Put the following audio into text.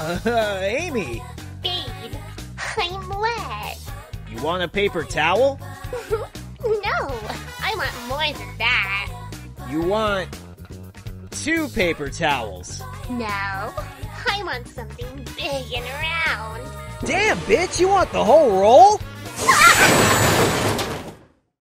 Amy! Babe, I'm wet. You want a paper towel? No, I want more than that. You want 2 paper towels. No, I want something big and round. Damn, bitch, you want the whole roll?